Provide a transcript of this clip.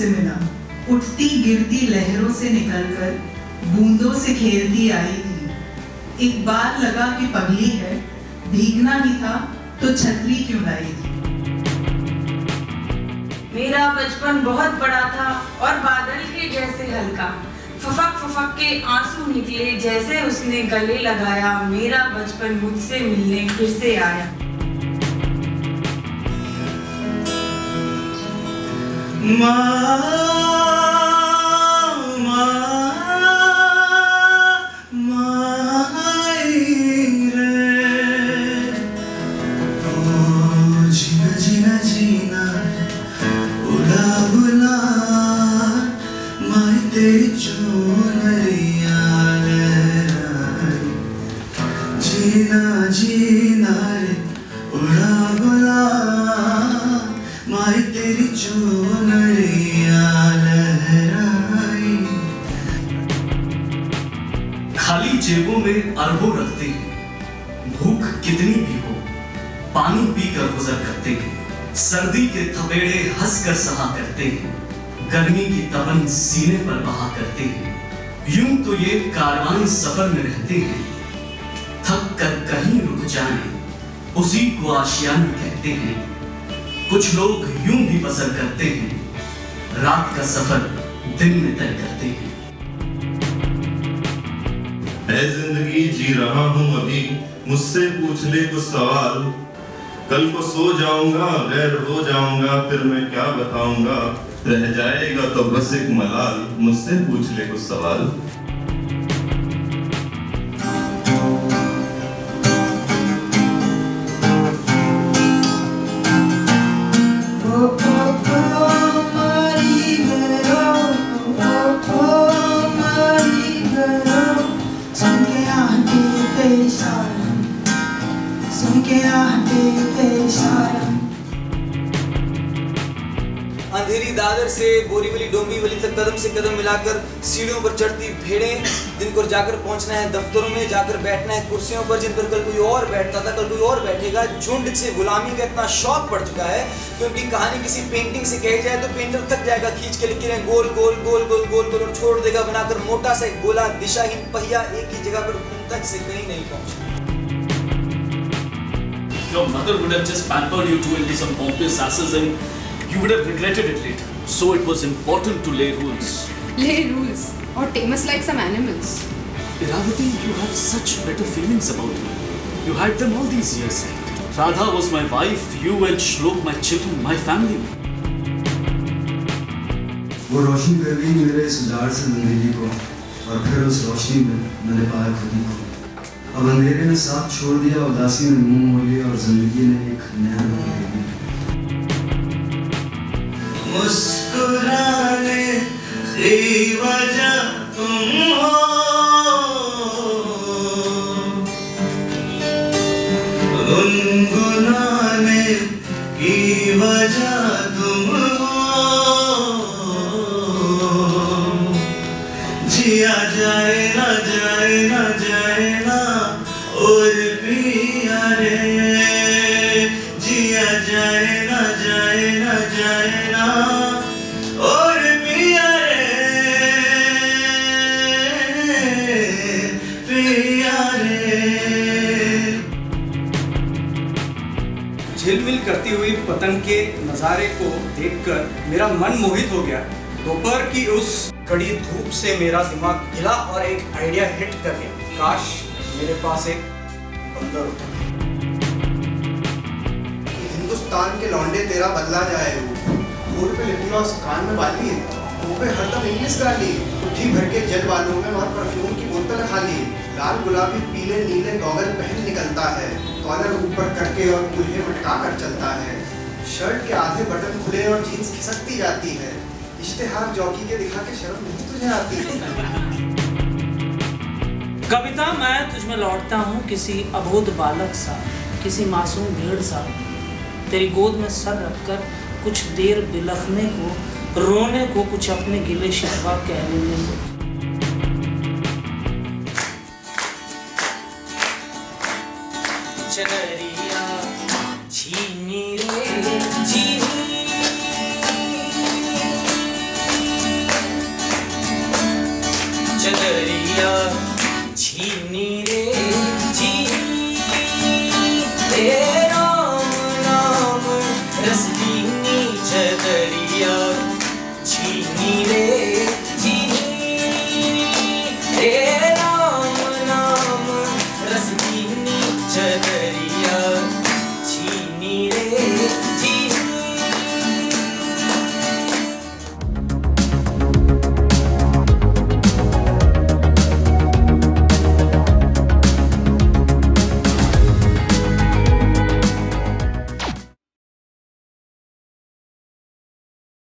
मिला, उठती गिरती लहरों से निकलकर बूंदों से खेलती आई थी। एक बार लगा कि पगली है, भीगना ही था तो छतरी क्यों लाई थी। मेरा बचपन बहुत बड़ा था और बादल के जैसे हल्का, फफक फफक के आंसू निकले जैसे उसने गले लगाया। मेरा बचपन मुझसे मिलने फिर से आया। जीना रे उड़ा बुला माई तेरी चुनरिया लहराई। खाली जेबों में अरबों रखते हैं, भूख कितनी भी हो पानी पीकर गुजर करते हैं। सर्दी के थपेड़े हंसकर सहा करते हैं, गर्मी की तपन सीने पर बहा करते हैं। यूं तो ये कारवां सफर में रहते हैं, थक कर कहीं रुक जाएं उसी को आशियाना कहते हैं। कुछ लोग यूं भी बसर करते हैं, रात का सफर दिन में तय करते हैं। मैं जिंदगी जी रहा हूं अभी, मुझसे पूछ ले कुछ सवाल। कल को सो जाऊंगा गैर हो जाऊंगा, फिर मैं क्या बताऊंगा। रह जाएगा तो बस एक मलाल, मुझसे पूछ ले कुछ सवाल। अंधेरी दादर से बोरीवली डोंबिवली तक कदम से कदम मिलाकर सीढ़ियों पर चढ़ती भेड़ें, जिन पर जाकर पहुंचना है दफ्तरों में, जाकर बैठना है कुर्सियों पर जिन पर कल कोई और बैठता था, कल कोई और बैठेगा। झुंड से गुलामी का इतना शौक पड़ चुका है कि उनकी कहानी किसी पेंटिंग से कही जाए तो पेंटर थक जाएगा खींच के लिख रहे गोल गोल गोल गोल गोल गोल और छोड़ देगा बनाकर मोटा सा एक गोला दिशाहीन पहिया एक ही जगह पर घूमता जिससे कहीं नहीं पहुंचा। Your mother would have just pampered you two into some pompous asses and you would have regretted it later. So it was important to lay rules. Lay rules? Or tame us like some animals? Iravati, you have such better feelings about me. You had them all these years, right? Radha was my wife, you and Shlok my children, my family. वो रोशनी कर गई मेरे इस उजाड़ से जिंदगी को, और फिर उस रोशनी में मैंने पाया खुदी को। अब अंधेरे ने साथ छोड़ दिया, उदासी ने मुंह मोड़ लिया और जिंदगी ने एक नया रंग ले लिया। मुस्कुराने की वजह तुम हो, गुनगुनाने की वजह तुम हो। जिया जाए ना जाए ना जाए ना और पिया रे, जिया जाए ना जाए ना जाए ना और पिया रे, पिया रे। झिलमिल करती हुई पतंग के नज़ारे को देखकर मेरा मन मोहित हो गया। दोपहर की उस कड़ी धूप से मेरा दिमाग हिला और एक आइडिया हिट कर गया। काश मेरे पास एक बंदर होता। हिंदुस्तान के लौंडे तेरा बदला जाए वो, होठ पे लिप ग्लॉस, कान में बाली, मुंह पे हरदम इंग्लिश गाली, मुट्ठी भर के जल वालों में और परफ्यूम की बोतल खाली। लाल गुलाबी पीले नीले गॉगल पहन निकलता है, कॉलर ऊपर करके और कुल्हे मटका कर चलता है। शर्ट के आधे बटन खुले और जीन्स खिसकती जाती है। इश्तेहार जॉकी के दिखा के शर्म नहीं तुझे आती। कविता, मैं तुझमें लौटता हूँ किसी अबोध बालक सा, किसी मासूम भेड़ सा, तेरी गोद में सर रखकर कुछ देर बिलखने को, रोने को, कुछ अपने गिले शिकवा कहने को। चनरिया झीनी रे झीनी, छीनी रे छीनी रे